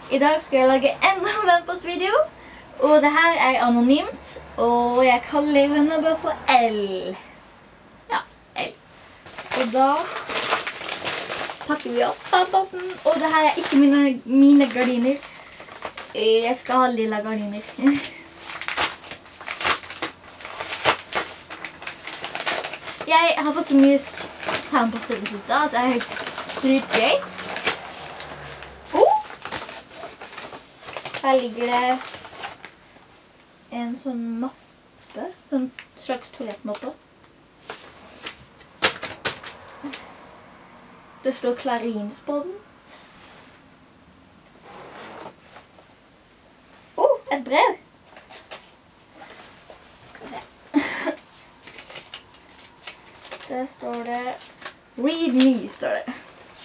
I dag skal jeg lage enda en vennpostvideo, og det her er anonymt, og jeg kaller henne bare for L. Ja, L. Så da pakker vi opp vennposten, og det her er ikke mine gardiner. Jeg skal ha lilla gardiner. Jeg har fått så mye vennpost i det siste at det er helt dritgøy. Her ligger det en sånn mappe, en slags toalettmappe. Det står Clarins på den. Et brev! Der står det Read me, står det.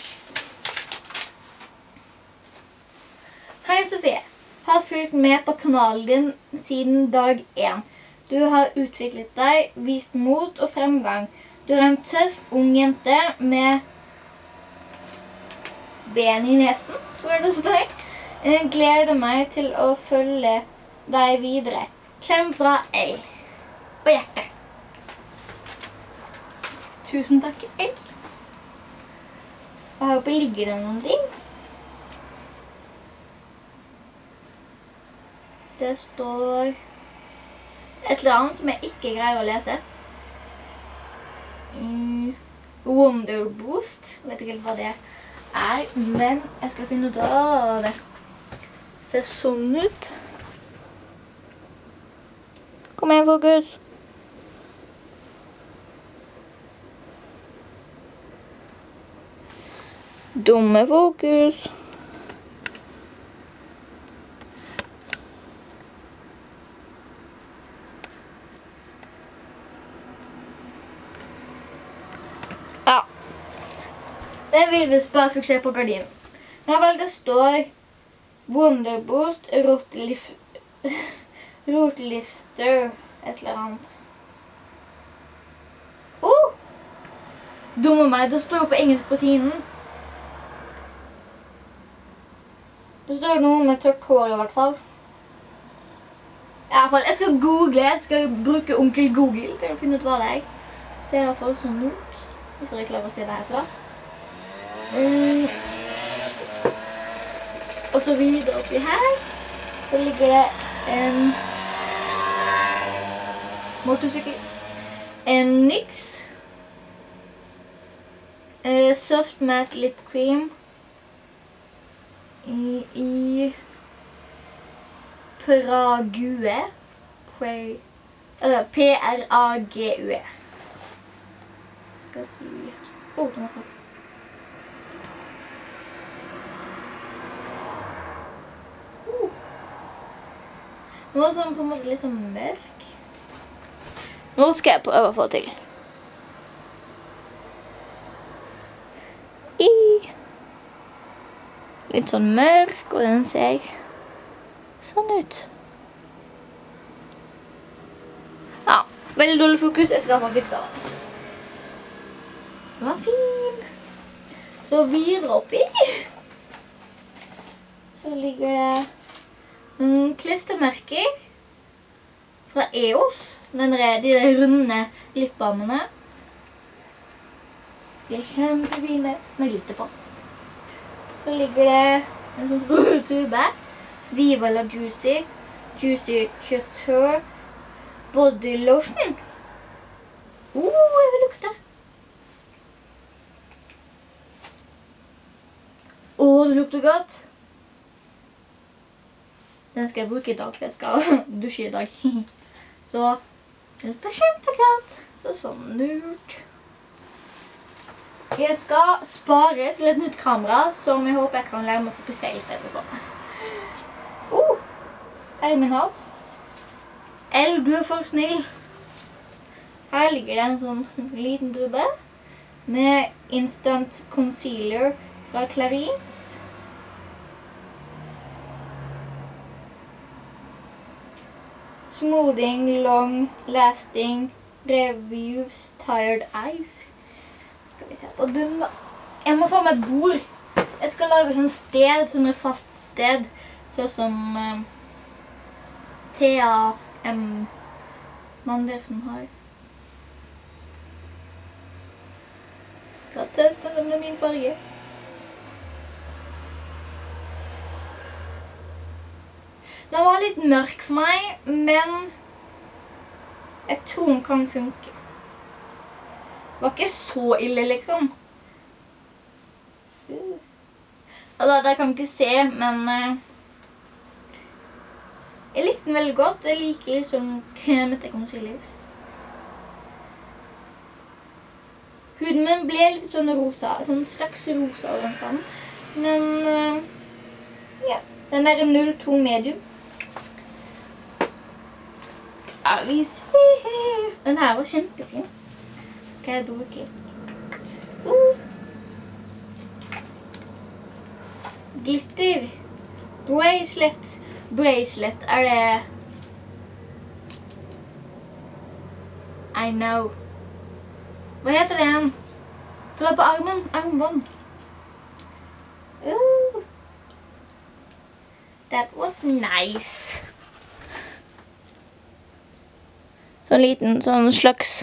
Hei Sofie. Har fulgt med på kanalen din siden dag 1. Du har utviklet deg, vist mot og fremgang. Du er en tøff, ung jente med ben i nesen, tror jeg det står. Jeg gleder meg til å følge deg videre. Klem fra L. På hjertet. Tusen takk, L. Og her oppe ligger det noen ting. Det står et eller annet som jeg ikke greier å lese. Wonder Boost. Jeg vet ikke helt hva det er, men jeg skal finne ut av det. Ser sånn ut. Kom igjen, fokus. Dumme fokus. Ja. Det vil vi bare fokusere på gardinen. Ja vel, det står Wonder Boost, Rotlifter, et eller annet. Dumme meg, det står på engelsk på siden. Det står noe med tørt hår i hvert fall. I hvert fall, jeg skal google, jeg skal bruke onkel Google til å finne ut hva det er. Ser i hvert fall sånn ut, hvis dere klarer å se det herfra. Og så videre oppi her, så ligger det en motorsykkel. En NYX. Soft Matte Lip Cream. I Prague. P-R-A-G-U-E. Skal jeg si... den var klart. Den var sånn på en måte litt sånn mørk. Nå skal jeg prøve å få til. Litt sånn mørk, og den ser sånn ut. Ja, veldig dårlig fokus. Jeg skal bare fikse det. Den var fin. Så videre oppi. Så ligger det noen klistermerker fra EOS. De der runde lipbalmene. De er kjempefine med glitter på. Så ligger det en sånn rød tube. Viva la Juicy. Juicy Couture. Body lotion. Jeg vil lukte. Det lukter godt. Den skal jeg bruke i dag, for jeg skal dusje i dag. Så det lukter kjempegodt. Så sånn ut. Jeg skal spare til et nytt kamera, som jeg håper jeg kan lære meg å fokusere litt bedre på. Her er min hals. L, du er for snill. Her ligger det en sånn liten tube med Instant Concealer fra Clarins. Smoothing, Long Lasting Reviews Tired Eyes. Skal vi se på den da. Jeg må få meg et bord. Jeg skal lage sånn sted, sånn fast sted, sånn som Thea M. Mandersen har. Da testet den med min farge. Den var litt mørk for meg, men jeg tror den kan funke. Det var ikke så ille, liksom. Altså, dere kan ikke se, men jeg likte den veldig godt. Jeg liker litt sånn kremete concealers. Huden min ble litt sånn rosa, sånn slags rosa og sånn. Men, ja, den er 02 medium. Den her var kjempefin. Skal jeg bruke glitter bracelet. Bracelet er det I know. Hva heter det igjen? Det var på armen. Armbånd. That was nice. Sånn liten, sånn slags.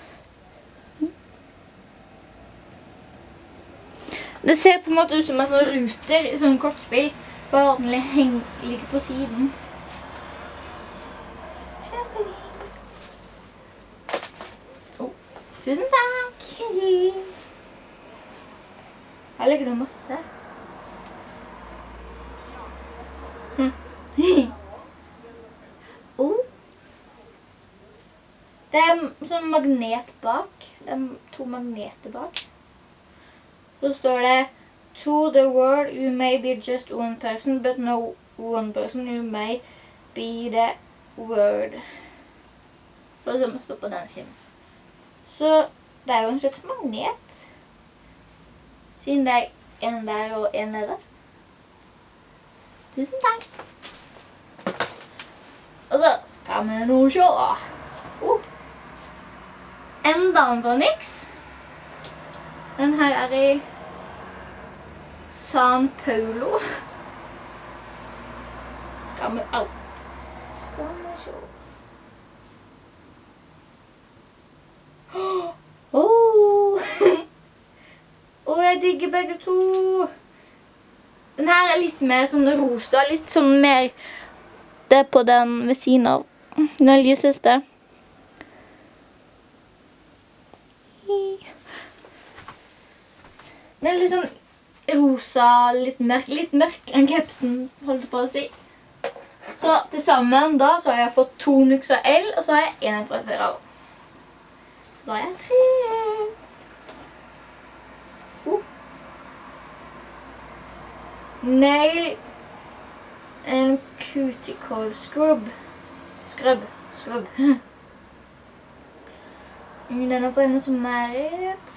Det ser på en måte ut som en sånn ruter i sånn kortspill. Bare den ligger på siden. Kjempefint. Tusen takk. Her ligger det masse. Det er sånn magnet bak. Det er 2 magneter bak. Så står det, to the world you may be just one person, but no one person you may be the word. Så det må stå på den siden. Så det er jo en slags magnet. Siden det er en der og en nede. Tusen takk. Og så skal vi nå se. Enda en fra NYX. Den her er i San Paulo. Skal vi se. Jeg digger begge to. Den her er litt mer sånn rosa, litt sånn mer det på den ved siden av den lyseste. Den er litt sånn rosa, litt mørk enn kepsen, holdt jeg på å si. Så til sammen da så har jeg fått 2 NYX av L, og så har jeg en fra før av. Så da har jeg 3. Nail and cuticle scrub. Scrub. Den er for henne som merit.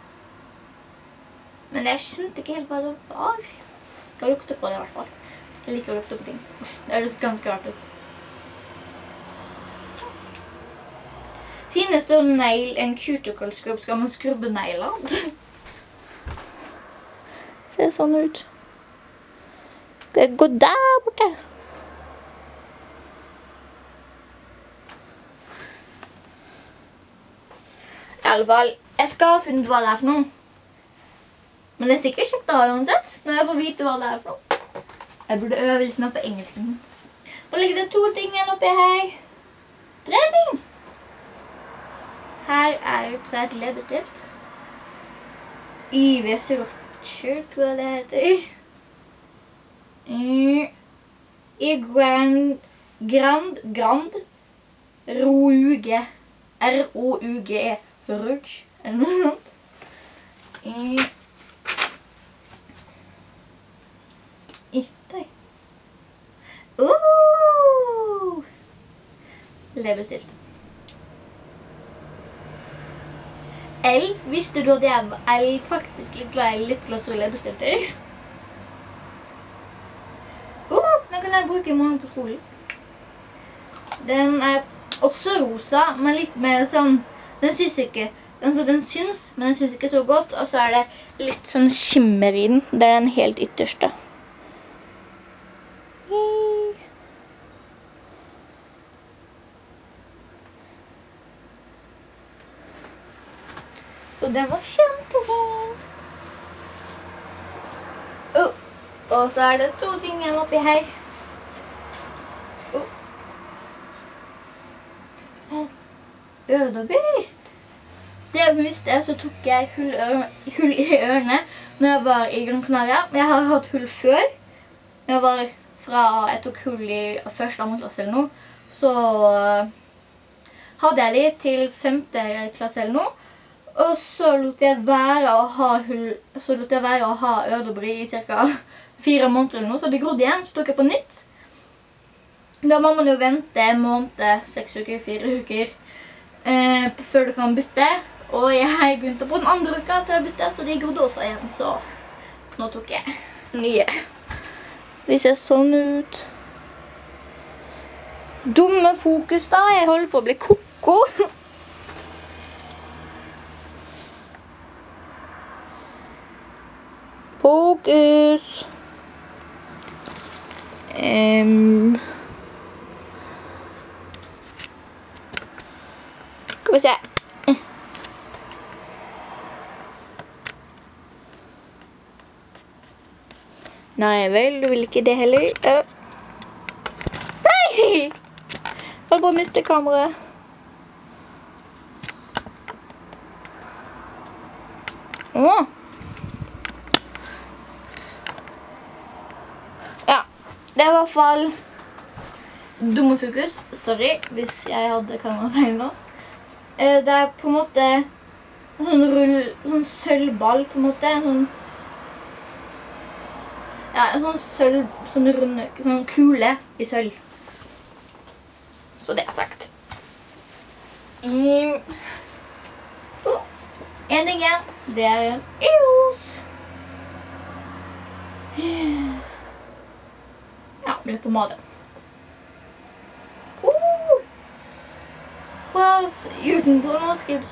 Men jeg skjønte ikke helt hva det var. Jeg skal lukte på det i hvert fall. Jeg liker å lukte på ting. Det høres ganske rart ut. Siden det står nail and cuticle scrub, skal man skrubbe negler. Ser sånn ut. Skal jeg gå der borte? I alle fall, jeg skal ha funnet hva det er for noe. Men det er sikkert kjekt å ha uansett, når jeg får vite hva det er for noe. Jeg burde øve litt mer på engelsken. Da ligger det 2 ting igjen oppi her. 3 ting! Her er tror jeg et leppestift. IV Swatcher, tror jeg det heter. I Grand Rouge. R-O-U-G-E. Rouge, eller noe sånt. Leppestift. L, visste du at jeg er faktisk litt glad i lipgloss og leppestifter? Den kan jeg bruke i morgen på skolen. Den er også rosa, men litt mer sånn, den syns ikke, altså den syns, men den syns ikke så godt, og så er det litt sånn skimmer i den, det er den helt ytterste. Så den var kjempefin. Og så det 2 ting igjen oppi her. Øredobbyer. Dere som visste, så tok jeg hull i ørene når jeg var i Gran Canaria. Men jeg har hatt hull før. Jeg tok hull i første, andre klasse eller noe. Så hadde jeg de til 5. klasse eller noe. Og så lot jeg være å ha øredobber i ca. 4 måneder eller noe. Så det grodde igjen, så tok jeg på nytt. Da må man jo vente en måned, 6 uker, 4 uker, før du kan bytte. Og jeg begynte på den andre uka til å bytte, så de grodde også igjen. Så nå tok jeg nye. De ser sånn ut. Dumme fokus da, jeg holder på å bli koko. Fokus. Skal vi se. Nei vel, du vil ikke det heller. Nei! Hold på å miste kameraet. Ja, det var I hvert fall dumme fokus. Sorry hvis jeg hadde kamerafeil nå. Det på en måte sånn sølvball på en måte. Sånn kule I sølv. Så det sagt. En ting igjen. Det en EOS. Ja, litt pomade. Utenpå nå skrives